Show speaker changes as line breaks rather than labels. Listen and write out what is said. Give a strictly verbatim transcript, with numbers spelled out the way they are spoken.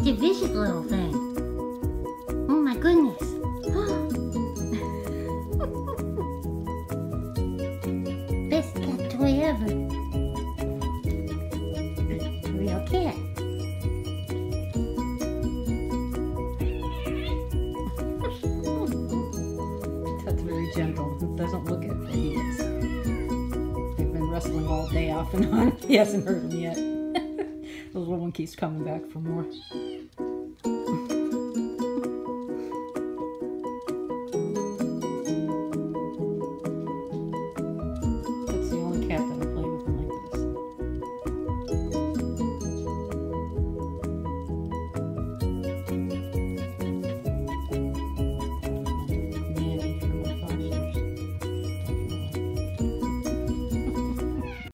a vicious little thing. Oh my goodness. Best cat toy ever. Real cat.
That's very gentle. It doesn't look it, but he is. They've been wrestling all day off and on. He hasn't hurt him yet. The little one keeps coming back for more.